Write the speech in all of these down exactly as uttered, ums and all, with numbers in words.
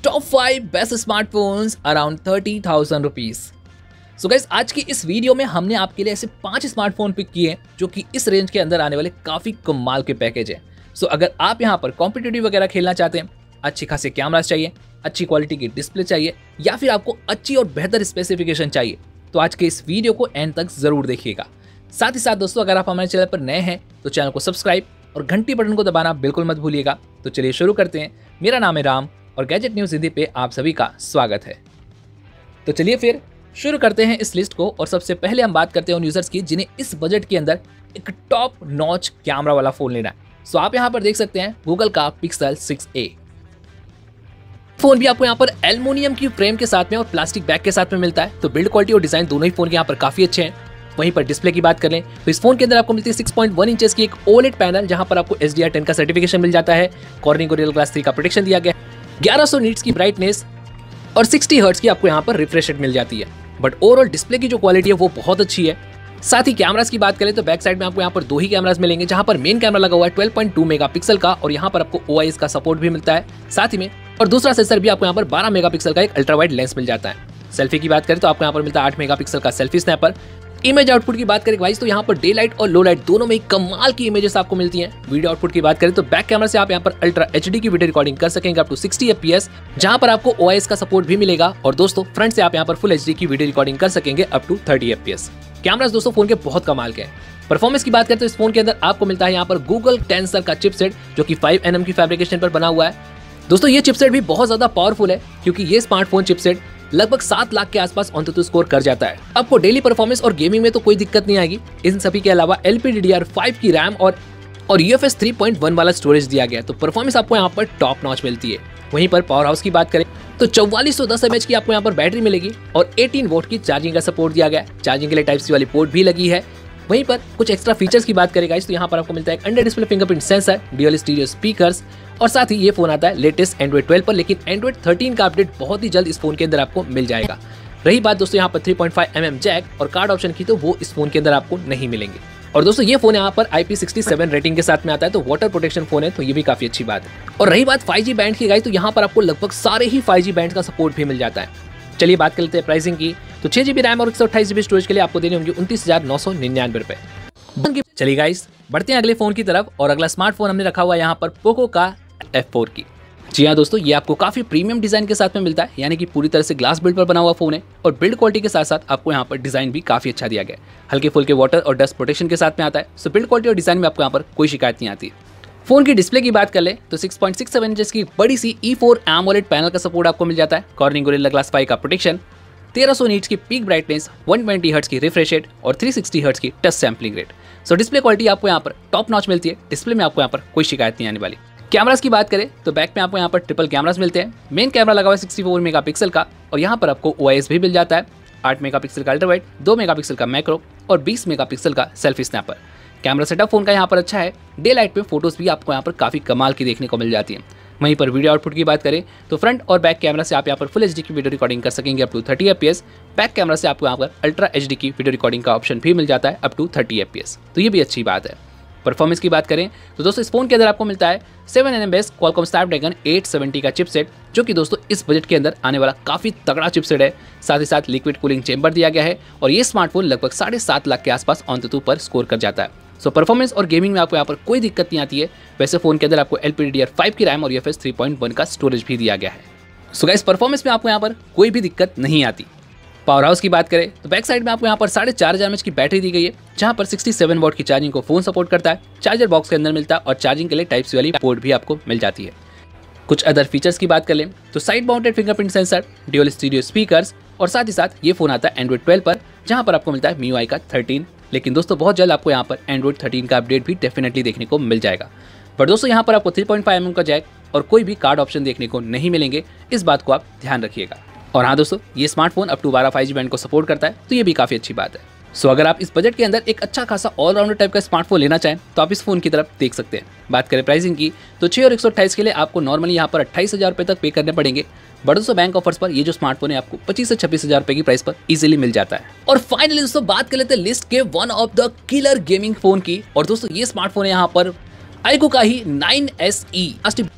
Top five best smartphones around thirty thousand rupees. So guys, आज की इस video में हमने आपके लिए ऐसे पांच स्मार्टफोन पिक किए हैं जो कि इस रेंज के अंदर आने वाले काफी कमाल के पैकेज हैं। सो अगर आप यहाँ पर कॉम्पिटिटिव वगैरह खेलना चाहते हैं, अच्छी खासी कैमरास चाहिए, अच्छी क्वालिटी की डिस्प्ले चाहिए या फिर आपको अच्छी और बेहतर स्पेसिफिकेशन चाहिए, तो आज के इस वीडियो को एंड तक जरूर देखिएगा। साथ ही साथ दोस्तों, अगर आप हमारे चैनल पर नए हैं तो चैनल को सब्सक्राइब और घंटी बटन को दबाना बिल्कुल मत भूलिएगा। तो चलिए शुरू करते हैं। मेरा नाम है राम और गैजेट न्यूज़ हिंदी पे आप सभी का स्वागत है। तो चलिए फिर शुरू करते हैं इस लिस्ट को। और सबसे पहले हम बात करते हैं उन यूजर्स की जिन्हें इस बजट के अंदर एक टॉप नॉच कैमरा वाला फोन लेना है। सो आप यहाँ पर देख सकते हैं गूगल का पिक्सल सिक्स ए फोन भी आपको यहाँ पर एल्युमिनियम की फ्रेम के साथ में और प्लास्टिक बैग के साथ में मिलता है। तो बिल्ड क्वालिटी और डिजाइन दोनों ही फोन के यहाँ पर काफी अच्छे हैं। वहीं पर डिस्प्ले की बात करें तो इस फोन के अंदर आपको मिलती है सिक्स पॉइंट वन इंचेस की एक ओलेड पैनल, जहां पर आपको एच डी आर टेन का सर्टिफिकेशन मिल जाता है। कॉर्निंग गोरिल्ला ग्लास थ्री का प्रोटेक्शन दिया गया है। ग्यारह सौ नीट्स की ब्राइटनेस और साठ हर्ट्ज की आपको यहाँ पर रिफ्रेश रेट मिल जाती है। बट ओवरऑल डिस्प्ले की जो क्वालिटी है वो बहुत अच्छी है। साथ ही कैमरास की बात करें तो बैक साइड में आपको यहाँ पर दो ही कैमरास मिलेंगे, जहां पर मेन कैमरा लगा हुआ है ट्वेल्व पॉइंट टू मेगापिक्सल का और यहाँ पर आपको ओ आई एस का सपोर्ट भी मिलता है साथ ही में। और दूसरा सेंसर भी आपको यहाँ पर बारह मेगापिक्सल का एक अल्ट्रा वाइड लेंस मिल जाता है। सेल्फी की बात करें तो आपको यहाँ पर मिलता है आठ मेगापिक्सल का सेल्फी स्नैपर। इमेज आउटपुट की बात करें गाइस तो यहाँ पर डे लाइट और लो लाइट दोनों में ही कमाल की इमेजेस आपको मिलती हैं। वीडियो आउटपुट की बात करें तो बैक कैमरा से आप यहाँ पर अल्ट्रा एचडी की वीडियो रिकॉर्डिंग कर सकेंगे अप टू सिक्सटी एफपीएस, जहां पर आपको ओ आई एस का सपोर्ट भी मिलेगा। और दोस्तों फ्रंट से आप यहाँ पर फुल एचडी की वीडियो रिकॉर्डिंग कर सकेंगे up to thirty FPS. Cameras दोस्तों फोन के बहुत कमाल के हैं। परफॉर्मेंस की बात करें तो इस फोन के अंदर आपको मिलता है यहाँ पर गूगल टेंसर का चिपसेट, जो कि फाइव एन एम की फैब्रिकेशन पर बना हुआ है। दोस्तों ये चिपसेट भी बहुत ज्यादा पावरफुल है, क्योंकि ये स्मार्टफोन चिपसेट लगभग सात लाख के आसपास ऑनटू स्कोर कर जाता है। आपको डेली परफॉर्मेंस और गेमिंग में तो कोई दिक्कत नहीं आएगी। इन सभी के अलावा L P D D R five की रैम और और U F S three point one वाला स्टोरेज दिया गया है। तो परफॉर्मेंस आपको यहाँ पर टॉप नॉच मिलती है। वहीं पर पावर हाउस की बात करें तो चौवालीस सौ दस एम एच की आपको यहाँ पर बैटरी मिलेगी और अठारह वोल्ट की चार्जिंग का सपोर्ट दिया गया है। चार्जिंग के लिए टाइप सी वाली पोर्ट भी लगी है। वहीं पर कुछ एक्स्ट्रा फीचर्स की बात करें गाइस तो यहाँ पर आपको मिलता है under display fingerprint sensor, dual stereo speakers और साथ ही ये फोन आता है लेटेस्ट एंड्रॉइड ट्वेल्व पर, लेकिन एंड्रॉइड थर्टीन का अपडेट बहुत ही जल्द इस फोन के अंदर आपको मिल जाएगा। रही बात दोस्तों यहाँ पर three point five M M jack और कार्ड ऑप्शन की, तो वो इस फोन के अंदर आपको नहीं मिलेंगे। और दोस्तों ये फोन यहाँ पर I P sixty seven rating के साथ में आता है, तो वाटर प्रोटेक्शन फोन है, तो ये भी काफी अच्छी बात है। और रही बात फाइव जी बैंड की गाइस तो यहाँ पर आपको लगभग सारे ही फाइव जी बैंड का सपोर्ट भी मिल जाता है। चलिए बात कर लेते हैं प्राइसिंग की। तो छह जीबी रैम और एक सौ अट्ठाईस जीबी स्टोरेज के लिए आपको देने होंगे उनतीस हजार नौ सौ निन्यानवे रुपए। चलिए गाइस बढ़ते हैं अगले फोन की तरफ। और अगला स्मार्टफोन हमने रखा हुआ है यहाँ पर पोको का एफ फोर की। जी हाँ दोस्तों, ये आपको काफी प्रीमियम डिजाइन के साथ में मिलता है, यानी कि पूरी तरह से ग्लास बिल्ड पर बना हुआ फोन है। और बिल्ड क्वालिटी के साथ साथ आपको यहाँ पर डिजाइन भी काफी अच्छा दिया गया है। हल्के फुल्के वाटर और डस्ट प्रोटेक्शन के साथ में आता है। सो बिल्ड क्वालिटी और डिजाइन में आपको यहाँ पर कोई शिकायत नहीं आती। फोन की डिस्प्ले की बात कर ले तो six point six seven inches की बड़ी सी ई फोर एमोलेड पैनल का सपोर्ट आपको मिल जाता है। कॉर्निंग गोरिल्ला ग्लास फाइव का प्रोटेक्शन, तेरह सौ नीट्स की peak brightness, one twenty hertz की रिफ्रेश रेट और थ्री सिक्सटी हर्ट्ज की touch sampling rate. So display quality आपको यहाँ पर टॉप नॉच मिलती है। डिस्प्ले में आपको यहाँ पर कोई शिकायत नहीं आने वाली। कैमरास की बात करें तो बैक में आपको यहाँ पर ट्रिपल कैमरास मिलते हैं। मेन कैमरा लगा हुआ है सिक्सटी फोर मेगापिक्सल का और यहाँ पर आपको ओ आई एस भी मिल जाता है। आठ मेगापिक्सल का अल्ट्रा वाइड, दो मेगापिक्सल का मैक्रो और बीस मेगापिक्सल का selfie snapper. Camera setup phone का यहाँ पर अच्छा है। डे लाइट में फोटोज भी आपको यहाँ पर काफी कमाल की देखने को मिल जाती है। वहीं पर वीडियो आउटपुट की बात करें तो फ्रंट और बैक कैमरा से आप यहाँ पर फुल एचडी की वीडियो रिकॉर्डिंग कर सकेंगे up to thirty FPS. Back camera से आपको यहाँ पर अल्ट्रा एचडी की वीडियो रिकॉर्डिंग का ऑप्शन भी मिल जाता है अप टू थर्टी एफपीएस, तो ये भी अच्छी बात है। परफॉर्मेंस की बात करें तो दोस्तों इस फोन के अंदर आपको मिलता है seven N M base Qualcomm Snapdragon eight seventy का चिपसेट, जो कि दोस्तों इस बजट के अंदर आने वाला काफी तगड़ा चिपसेट है। साथ ही साथ लिक्विड कूलिंग चेंबर दिया गया है और ये स्मार्टफोन लगभग साढ़े सात लाख के आसपास ऑनटू पर स्कोर कर जाता है। सो परफॉर्मेंस और गेमिंग में आपको यहाँ पर कोई दिक्कत नहीं आती है। वैसे फोन के अंदर आपको L P D D R five की रैम और U F S three point one का स्टोरेज भी दिया गया है। सो गाइस परफॉर्मेंस में आपको यहाँ पर कोई भी दिक्कत नहीं आती। पावर हाउस की बात करें तो बैक साइड में आपको यहाँ पर साढ़े चार हजार एमएच की बैटरी दी गई है, जहाँ पर सिक्सटी सेवन वॉट की चार्जिंग को फोन सपोर्ट करता है। चार्जर बॉक्स के अंदर मिलता है और चार्जिंग के लिए टाइप सी वाली पोर्ट भी आपको मिल जाती है। कुछ अदर फीचर्स की बात कर लें तो side mounted fingerprint sensor, dual stereo speakers और साथ ही साथ ये फोन आता है एंड्रॉइड ट्वेल्व पर, जहाँ पर आपको मिलता है एम यू आई का थर्टीन। लेकिन दोस्तों बहुत जल्द आपको यहाँ पर एंड्रॉइड थर्टीन का अपडेट भी डेफिनेटली देखने को मिल जाएगा। बट दोस्तों यहाँ पर आपको three point five M M का जैक और कोई भी कार्ड ऑप्शन देखने को नहीं मिलेंगे, इस बात को आप ध्यान रखिएगा। और हाँ दोस्तों, ये स्मार्टफोन अप टू बारह फाइव जी बैंड को सपोर्ट करता है, तो ये भी काफी अच्छी बात है। सो अगर आप इस बजट के अंदर एक अच्छा खासा ऑलराउंडर टाइप का स्मार्टफोन लेना चाहें तो आप इस फोन की तरफ देख सकते हैं। बात करें प्राइसिंग की तो छह और एक सौ अट्ठाईस के लिए आपको नॉर्मली यहाँ पर अट्ठाईस हजार रुपये तक पे करने पड़ेंगे। बट दोस्तों बैंक ऑफर्स पर ये जो स्मार्टफोन है आपको पच्चीस से छब्बीस हजार रुपए की प्राइस पर इजीली मिल जाता है। और फाइनली दोस्तों बात कर लेते हैं लिस्ट के one of the killer gaming phone की। और दोस्तों ये स्मार्टफोन है यहाँ पर आईक्यू का ही नाइन एस ई।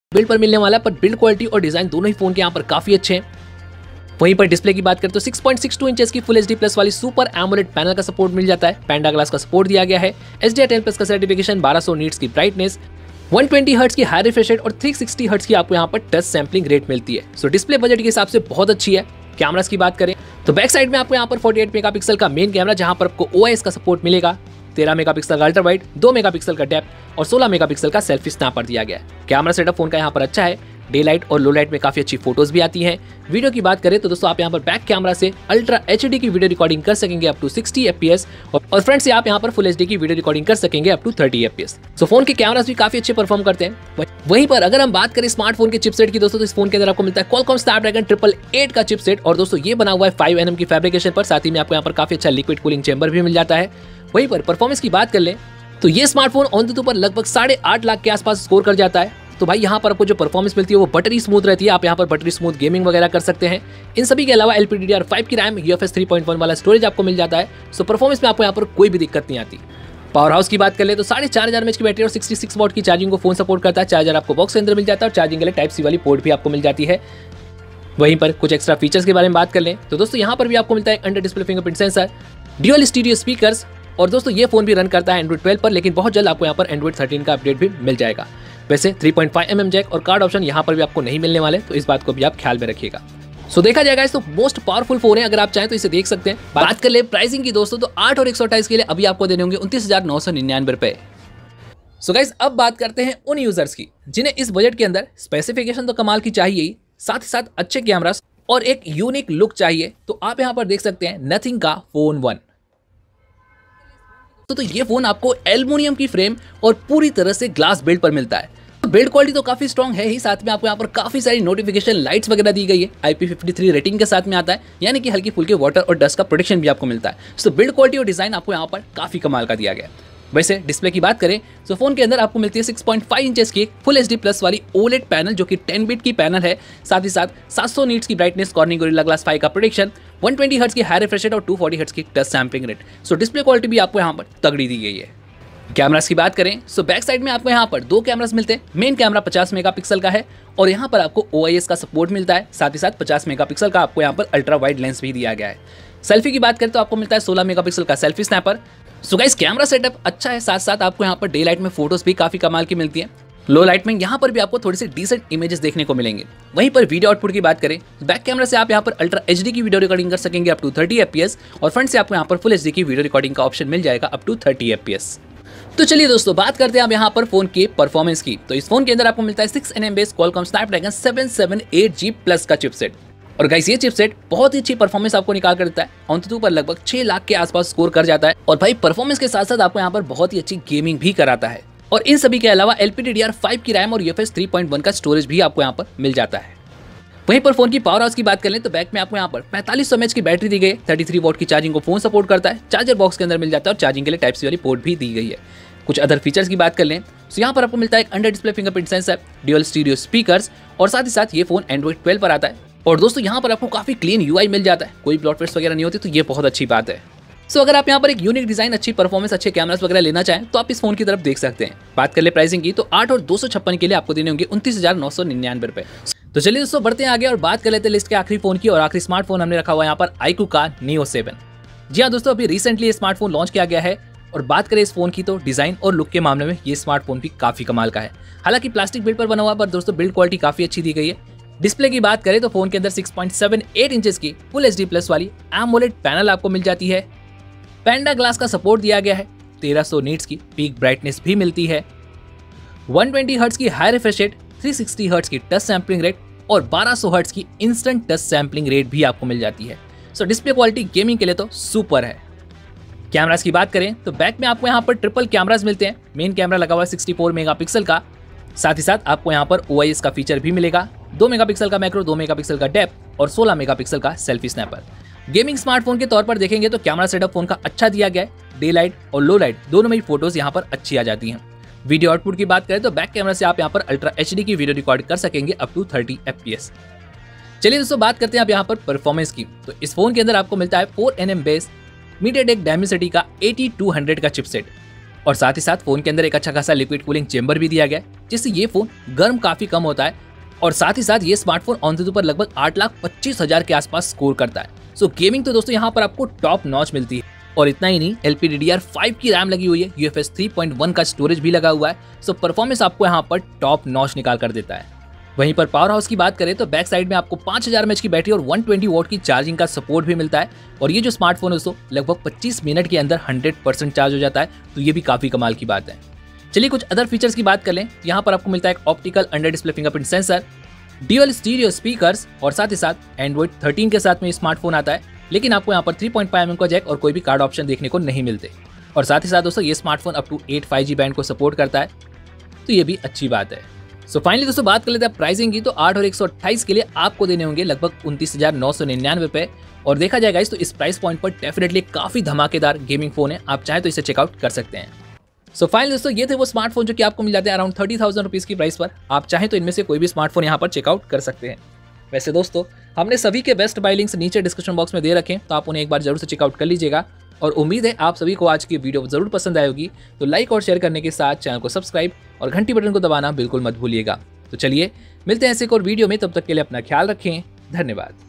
बिल्ड पर मिलने वाला है, पर बिल्ड क्वालिटी और डिजाइन दोनों ही फोन के यहाँ पर काफी अच्छे हैं। वहीं पर डिस्प्ले की बात करें तो six point six two inches की फुल एचडी प्लस वाली सुपर एमोलेड पैनल का सपोर्ट मिल जाता है। पैंडा ग्लास का सपोर्ट दिया गया है। H D R ten plus का सर्टिफिकेशन, बारह सौ नीट्स की ब्राइटनेस, वन ट्वेंटी हर्ट्ज की हाई रिफ्रेश रेट और थ्री सिक्सटी हर्ट्ज की आपको यहाँ पर टच सैंपलिंग रेट मिलती है। सो डिस्प्ले बजट के हिसाब से बहुत अच्छी है। कैमरास की बात करें तो बैक साइड में आपको यहाँ पर फोर्टी एट मेगापिक्सल का मेन कैमरा, जहां पर आपको ओ आई एस का सपोर्ट मिलेगा। तेरह मेगापिक्सल का अल्ट्रा वाइड, दो मेगापिक्सल का डेप्थ और सोलह मेगापिक्सल का सेल्फी स्नैपर दिया गया है। कैमरा सेटअप फोन का यहाँ पर अच्छा है। डे लाइट और लो लाइट में काफी अच्छी फोटोज भी आती हैं। वीडियो की बात करें तो दोस्तों आप यहाँ पर बैक कैमरा से अल्ट्रा एचडी की वीडियो रिकॉर्डिंग कर सकेंगे अप टू सिक्सटी एफपीएस और फ्रंट से आप यहाँ पर फुल एचडी की वीडियो रिकॉर्डिंग कर सकेंगे up to thirty FPS. So phone के कैमरास भी काफी अच्छे परफॉर्म करते हैं। वहीं पर अगर हम बात करें स्मार्टफोन के चिपसेट की दोस्तों, तो इस फोन के अंदर आपको मिलता है Qualcomm Snapdragon ट्रिपल एट का चिपसेट और दोस्तों ये बना हुआ है फाइव एन एम की फैब्रिकेशन पर। साथ ही में आपको यहाँ पर काफी अच्छा लिक्विड कूलिंग चेंबर भी मिल जाता है। वहीं पर परफॉर्मेंस की बात कर ले तो ये स्मार्टफोन ऑन पर लगभग साढ़े आठ लाख के आसपास स्कोर कर जाता है। तो भाई यहाँ पर आपको जो परफॉर्मेंस मिलती है वो बटरी स्मूथ रहती है। आप यहाँ पर बटरी स्मूथ गेमिंग वगैरह कर सकते हैं। इन सभी के अलावा L P D D R five की RAM, U F S three point one वाला स्टोरेज आपको मिल जाता है। सो परफॉर्मेंस में आपको यहाँ पर कोई भी दिक्कत नहीं आती। पावर हाउस की बात कर ले तो साढ़े चार हजार एमएच की बैटरी और सिक्सटी सिक्स वॉट की चार्जिंग को फोन सपोर्ट करता है। चार्जर आपको बॉक्स के अंदर मिल जाता है और चार्जिंग के लिए टाइप सी वाली पोर्ट भी आपको मिल जाती है। वहीं पर कुछ एक्स्ट्रा फीचर्स के बारे में बात कर लें तो दोस्तों यहाँ पर भी आपको मिलता है under display fingerprint sensor, dual stereo speakers और दोस्तों ये फोन भी रन करता है एंड्रॉइड ट्वेल्व पर, लेकिन बहुत जल्द आपको यहाँ पर एंड्रॉइड थर्टीन का अपडेट भी मिल जाएगा। वैसे three point five M M jack और कार्ड ऑप्शन यहाँ पर भी आपको नहीं मिलने वाले, तो इस बात को भी आप ख्याल में रखिएगा। सो देखा जाएगा इस तो मोस्ट पावरफुल फोन है, अगर आप चाहें तो इसे देख सकते हैं। बात कर ले प्राइसिंग की दोस्तों, तो आठ और एक सौ अट्ठाईस के लिए अभी आपको देने होंगे उनतीस हजार नौ सौ निन्यानवे रुपए। सो गाइस अब बात करते हैं उन यूजर्स की जिन्हें इस बजट के अंदर स्पेसिफिकेशन तो कमाल की चाहिए ही, साथ ही साथ अच्छे कैमरास और एक यूनिक लुक चाहिए। तो आप यहाँ पर देख सकते हैं नथिंग का फोन वन। तो, तो ये फोन आपको एल्युमिनियम की फ्रेम और पूरी तरह से ग्लास बिल्ड पर मिलता है। बिल्ड क्वालिटी तो काफी स्ट्रॉन्ग है ही, साथ में आपको यहाँ पर काफी सारी नोटिफिकेशन लाइट्स वगैरह दी गई है। I P fifty three rating के साथ में आता है, यानी कि हल्की फुल्की वाटर और डस्ट का प्रोटेक्शन भी आपको मिलता है। सो बिल्ड क्वालिटी और डिजाइन आपको यहाँ पर काफी कमाल का दिया गया है। वैसे डिस्प्ले की बात करें तो फोन के अंदर आपको मिलती है सिक्स पॉइंट फाइव इंचेस की फुल एचडी प्लस वाली ओलेड पैनल, जो कि टेन बिट की पैनल है। साथ ही साथ सात सौ नीट्स की brightness, Corning Gorilla Glass five का प्रोटेक्शन, वन ट्वेंटी हर्ट्ज की हाई रिफ्रेश रेट और टू फोर्टी हर्ट्ज की touch sampling rate. So display quality भी आपको यहाँ पर तगड़ी दी गई है। कैमरास की बात करें सो बैक साइड में आपको यहाँ पर दो कैमरास मिलते हैं। मेन कैमरा पचास मेगापिक्सल का है और यहाँ पर आपको ओ आई एस का सपोर्ट मिलता है। साथ ही साथ पचास मेगापिक्सल का आपको यहाँ पर अल्ट्रा वाइड लेंस भी दिया गया है। सेल्फी की बात करें तो आपको मिलता है सोलह मेगापिक्सल का selfie snapper. So guys camera setup अच्छा है, साथ साथ आपको यहाँ पर डे लाइट में फोटोज भी काफी कमाल की मिलती है। लो लाइट में यहाँ पर भी आपको थोड़ी सी डिसेंट इमेजेस देखने को मिलेंगे। वहीं पर वीडियो आउटपुट की बात करें बैक कैमरा से आप यहाँ पर अल्ट्रा एचडी की वीडियो रिकॉर्डिंग कर सकेंगे अप टू थर्टी एफपीएस और फ्रंट से आपको यहाँ पर फुल एचडी की वीडियो रिकॉर्डिंग का ऑप्शन मिल जाएगा अप टू थर्टी एफपीएस। तो चलिए दोस्तों बात करते हैं अब यहाँ पर फोन के परफॉर्मेंस की। तो इस फोन के अंदर आपको मिलता है six N M base Qualcomm Snapdragon seven seven eight G plus का चिपसेट। और गाइस ये चिपसेट बहुत ही अच्छी परफॉर्मेंस आपको निकाल कर देता है। ऑनटू पर लगभग छह लाख के आसपास स्कोर कर जाता है और भाई परफॉर्मेंस के साथ साथ आपको यहाँ पर बहुत ही अच्छी गेमिंग भी कराता है। और इन सभी के अलावा L P D D R five की रैम और U F S three point one का स्टोरेज भी आपको यहाँ पर मिल जाता है। वहीं पर फोन की पावर हाउस की बात करें तो बैक में आपको यहाँ पर पैंतालीस सौ एमएच की बैटरी दी गई है। थर्टी थ्री वॉट की चार्जिंग को फोन सपोर्ट करता है। चार्जर बॉक्स के अंदर मिल जाता है और चार्जिंग के लिए टाइप सी वाली पोर्ट भी दी गई है। कुछ अदर फीचर्स की बात कर लें तो यहाँ पर आपको मिलता है एक under display fingerprint sensor, dual stereo speakers और साथ ही साथ ये फोन एंड्रॉइड ट्वेल्व पर आता है। और दोस्तों यहाँ पर आपको काफी क्लीन यूआई मिल जाता है, कोई ब्लॉट वेस्ट वगैरह नहीं होती, तो ये बहुत अच्छी बात है। सो अगर आप यहाँ पर एक यूनिक डिजाइन, अच्छी परफॉर्मेंस, अच्छे कैमरास वगैरह लेना चाहें तो आप इस फोन की तरफ देख सकते हैं। बात कर ले प्राइसिंग की तो आठ और दो सौ छप्पन के लिए आपको देने होंगे उनतीस हजार नौ सौ निन्यानवे रुपए। तो चलिए दोस्तों बढ़ते हैं आगे और बात कर लेते हैं लिस्ट के आखिरी फोन की। और आखिरी स्मार्टफोन हमने रखा हुआ यहाँ पर आईक्यू का नियो सेवन। जी हाँ दोस्तों, अभी रिसेंटली ये स्मार्टफोन लॉन्च किया गया है और बात करें इस फोन की तो डिजाइन और लुक के मामले में ये स्मार्टफोन भी काफी कमाल का है। हालांकि प्लास्टिक बिल्ड पर बना हुआ, पर दोस्तों बिल्ड क्वालिटी काफी अच्छी दी गई है। डिस्प्ले की बात करें तो फोन के अंदर six point seven eight inches की फुल एचडी प्लस वाली एमोलेड पैनल आपको मिल जाती है। पैंडा ग्लास का सपोर्ट दिया गया है। तेरह सौ नीट्स की पीक ब्राइटनेस भी मिलती है। वन ट्वेंटी हर्ट्ज की high refresh rate, three sixty hertz की टच सैंपलिंग रेट और बारह सौ हर्ट्ज की इंस्टेंट टच सैंपलिंग रेट भी आपको मिल जाती है। सो डिस्प्ले क्वालिटी गेमिंग के लिए तो सुपर है। कैमरास की बात करें तो बैक में आपको यहाँ पर ट्रिपल कैमरास मिलते हैं। मेन कैमरा लगा हुआ है सिक्सटी फोर मेगापिक्सल का। साथ ही साथ आपको यहाँ पर ओ आई एस का फीचर भी मिलेगा। दो मेगापिक्सल का मैक्रो, दो मेगापिक्सल का डेप्थ और सोलह मेगापिक्सल का सेल्फी स्नैपर। गेमिंग स्मार्टफोन के तौर पर देखेंगे तो कैमरा सेटअप फोन का अच्छा दिया गया है। डे लाइट और लो लाइट दोनों में ही फोटोज यहाँ पर अच्छी आ जाती हैं। वीडियो आउटपुट की बात करें तो बैक कैमरा से आप यहाँ पर अल्ट्रा एचडी की वीडियो रिकॉर्ड कर सकेंगे अप टू थर्टी एफपीएस। चलिए दोस्तों बात करते हैं अब यहाँ पर परफॉर्मेंस की। तो इस फोन के अंदर आपको मिलता है four N M base MediaTek Dimensity का एटी टू हंड्रेड का चिपसेट और साथ ही साथ फोन के अंदर एक अच्छा खासा लिक्विड कूलिंग चेंबर भी दिया गया है। जिससे ये फोन गर्म काफी कम होता है और साथ ही साथ ये स्मार्टफोन ऑन पर लगभग आठ लाख पच्चीस हजार के आसपास स्कोर करता है। सो गेमिंग तो दोस्तों यहाँ पर आपको टॉप नॉच मिलती है और इतना ही नहीं, L P D D R five की रैम लगी हुई है, U F S three point one का स्टोरेज भी लगा हुआ है। सो परफॉर्मेंस आपको यहाँ पर टॉप नॉच निकाल कर देता है। वहीं पर पावर हाउस की बात करें तो बैक साइड में आपको पाँच हज़ार एम ए एच की बैटरी और एक सौ बीस वॉट की चार्जिंग का सपोर्ट भी मिलता है और ये जो स्मार्टफोन है दोस्तों लगभग पच्चीस मिनट के अंदर हंड्रेड परसेंट चार्ज हो जाता है, तो ये भी काफी कमाल की बात है। चलिए कुछ अदर फीचर्स की बात कर लें। यहाँ पर आपको मिलता है एक optical under display fingerprint sensor, dual stereo speakers और साथ ही साथ एंड्रॉइड थर्टीन के साथ में स्मार्टफोन आता है, लेकिन आपको यहाँ पर three point five M M का जैक और कोई भी कार्ड ऑप्शन देखने को नहीं मिलते। और साथ ही साथ दोस्तों ये smartphone up to eight five G band को सपोर्ट करता है, तो ये भी अच्छी बात है। सो फाइनली दोस्तों बात कर लेते हैं प्राइसिंग की, तो आठ और एक सौ अट्ठाईस के लिए आपको देने होंगे लगभग उनतीस हजार नौ सौ निन्यानवे रुपए। और देखा जाएगा इस तो इस प्राइस पॉइंट पर डेफिनेटली काफी धमाकेदार गेमिंग फोन है, आप चाहें तो इसे चेकआउट कर सकते हैं। सो फाइनली दोस्तों ये थे वो स्मार्टफोन जो कि आपको मिल जाते हैं अराउंड थर्टी थाउजेंड रुपीज की प्राइस पर। आप चाहें तो इनमें से कोई भी स्मार्टफोन यहाँ पर चेकआउट कर सकते हैं। वैसे दोस्तों हमने सभी के बेस्ट बाय लिंक्स नीचे डिस्क्रिप्शन बॉक्स में दे रखे हैं, तो आप उन्हें एक बार जरूर से चेकआउट कर लीजिएगा। और उम्मीद है आप सभी को आज की वीडियो जरूर पसंद आई होगी, तो लाइक और शेयर करने के साथ चैनल को सब्सक्राइब और घंटी बटन को दबाना बिल्कुल मत भूलिएगा। तो चलिए मिलते हैं ऐसे एक और वीडियो में, तब तक के लिए अपना ख्याल रखें, धन्यवाद।